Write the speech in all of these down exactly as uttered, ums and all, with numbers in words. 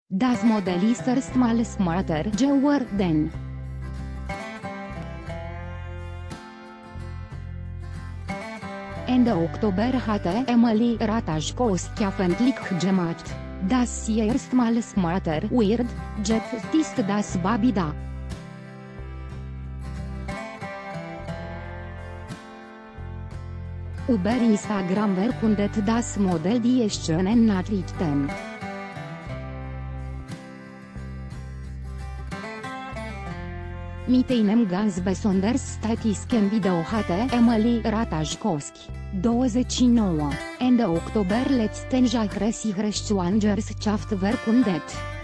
Das Modell ist erstmal smarter geworden. Ende Oktober hatte Emily Ratajkowski öffentlich gemacht, dass sie erstmal smarter wird, jetzt ist das Baby da. Über Instagram verkündet das Modell die schönen Nachrichten. Mit einem ganz besonders statischen Video hatte Emily Ratajkowski, douăzeci și nouă, Ende Oktober letzten Jahres ihre Schwangerschaft verkündet.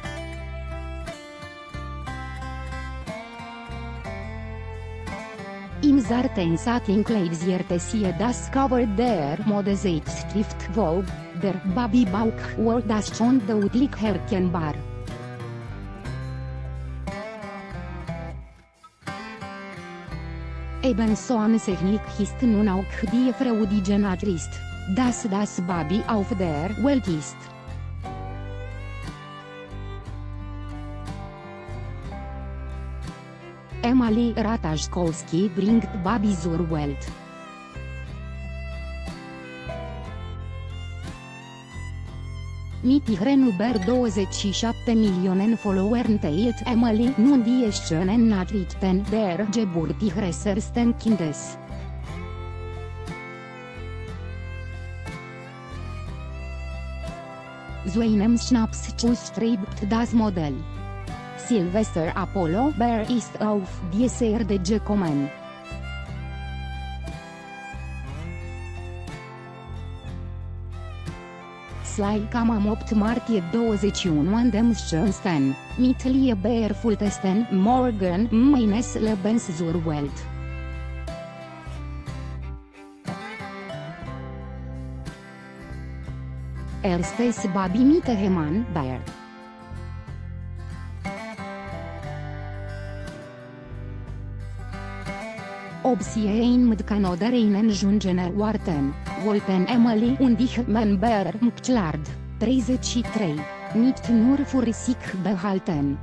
Im Zartensatin Kleidsierte sie das Cover der Modezeitschrift Vogue, der Babybauch war das schon deutlich erkennbar. Ebenso ansässig ist nun auch die freudige Nachricht, dass das Baby auf der Welt ist. Emily Ratajkowski bringt Baby zur Welt. Mit ihren über douăzeci și șapte Millionen Followern teilt Emily nun die schönen Nachrichten der Geburt ihres ersten Kindes. Zu einem Schnappschuss schreibt das Modell. Sylvester Apollo Bear ist auf diese Erde gekommen. Slaika am opt martie douăzeci și unu an dem schönsten, mit liebevollsten Morgen meines Lebens zur Welt. Erstes Baby mit Ehemann Bear. Ob sie ein mit Kanadierinnen Jungener warten, wollten Emily und ich mein Bär Mclard, treizeci și trei, nicht nur für sich behalten.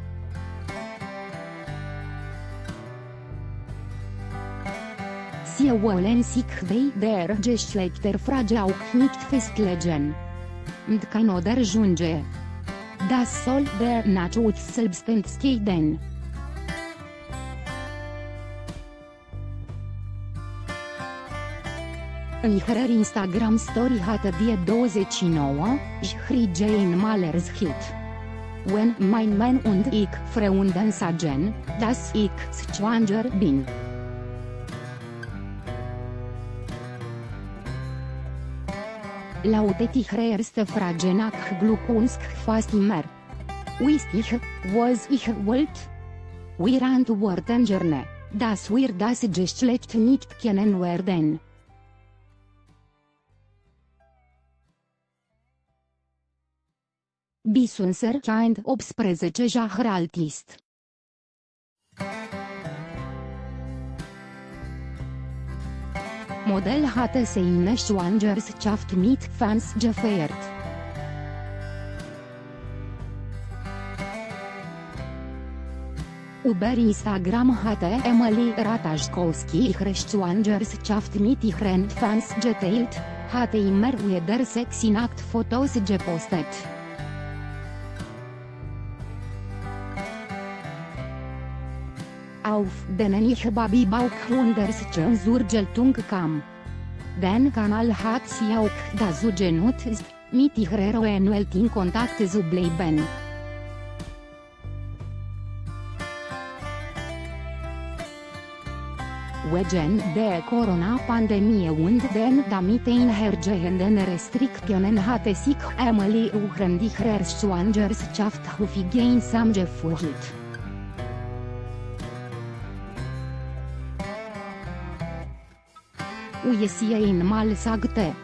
Sie wollen sich bei der Geschlechterfrage auch nicht festlegen. Mit Kanadier Junge. Das soll der Natur selbst entscheiden. În ihrer Instagram Story hatte die douăzeci și nouă, Jane Malers Hit. Wenn mein Mann und ich Freunden sagen, dass ich schwanger bin. Lautet ihre erste Frage nach Glückwunsch fast immer. Wisst ich, was ich wollt? Wir antworten gerne, dass wir das Geschlecht nicht kennen werden. Bisunser Kind optsprezece Jahre alt ist. Modell hatte seine Schwangerschaft mit Fans gefeiert. Über Instagram hatte Emily Ratajkowski ihre Schwangerschaft mit ihren Fans geteilt, hatte immer wieder sexy Nacktfotos gepostet. Auf denen ich Babybauch unterstützen zur Geltung kam. Den Kanal hat sie auch dazu genutzt, mit ihrer Welt in Kontakt zu bleiben. Wegen der Corona-Pandemie und den damit einhergehenden Restriktionen hatte sich Emily während ihrer Schwangerschaft häufig einsam gefühlt. Wie sie einmal sagte,